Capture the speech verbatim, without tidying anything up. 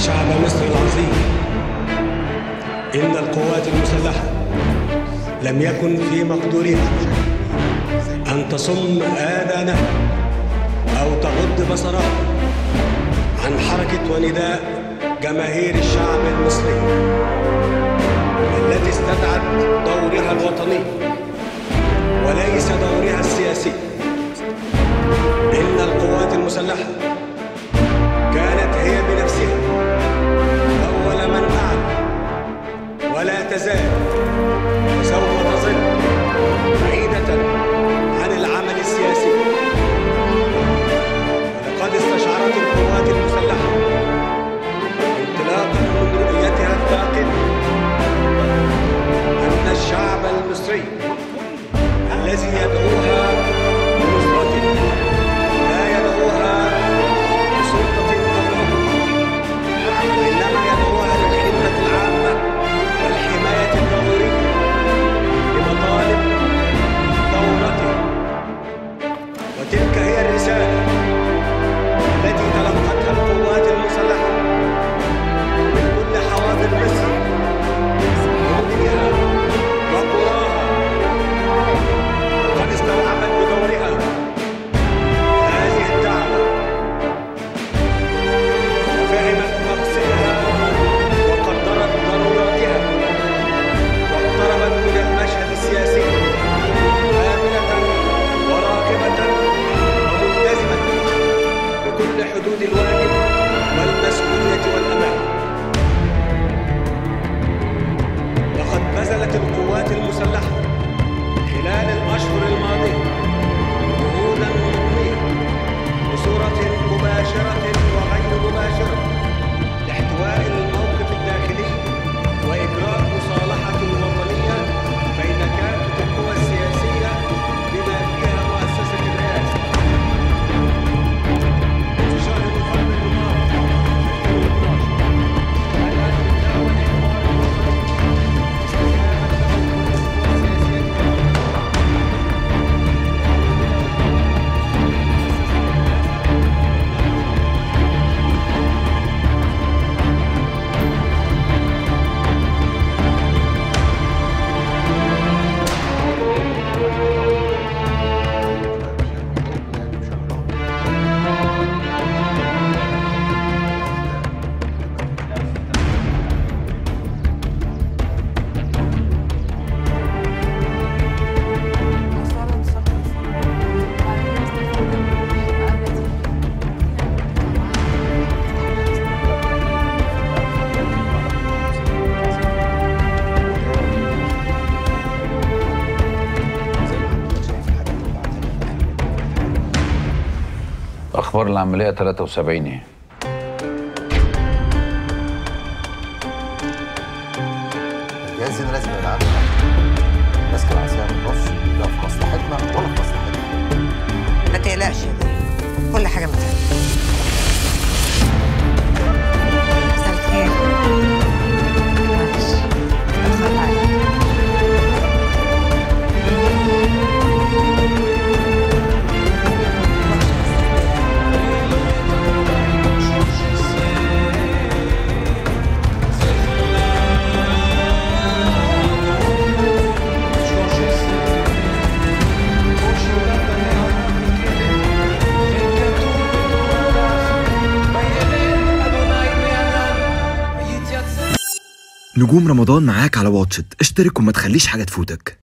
شعب مصر العظيم، إن القوات المسلحة لم يكن في مقدورها أن تصم آذانها أو تغض بصرها عن حركة ونداء جماهير الشعب المصري التي استدعت دورها الوطني وليس دورها السياسي. إن القوات المسلحة كانت هي بنفسها أول من فعل ولا تزال وسوف تظل بعيدة عن العمل السياسي. ولقد استشعرت القوات المسلحة انطلاقا من رؤيتها الثاقبة أن الشعب المصري الذي يدعوها بنصرته لا يدعوها بسلطة أبرة، وإنما يدعوها للخدمة العامة والحماية الضرورية لمطالب ثورته. وتلك هي الرسالة التي تلقتها القوات المسلحة من كل حواضر مصر، مدنها وقراها، وقد استوعبت بدورها هذه الدعوة وفهمت مقصدها وقدرت ضروراتها، واقتربت من المشهد السياسي آمنة وراغبة وملتزمة بكل حدود الواجب والمسؤولية والأمانة. لقد بذلت القوات المسلحة خلال الأشهر الماضية جهودا مضنية بصورة مباشرة وغير مباشرة لاحتواء الموقف الداخلي وإجراء مصالحة وطنية بين كافة القوى السياسية بما فيها مؤسسة الرئاسة. في شهر نوفمبر الماضي ألفين واثناشر بدأت الدعوة لحوار وطني استجابت له كل القوى السياسية أخبار العملية ثلاثة وسبعين إيه؟ الجهاز هنا لازم يبقى عارف ماسك العصاية من النص، لا في مصلحتنا ولا في مصلحتنا. ما تقلقش يا دنيا، كل حاجة متهيألة. مساء الخير. معلش اتأخرت عليك. نجوم رمضان معاك على واتشت، اشترك وما تخليش حاجة تفوتك.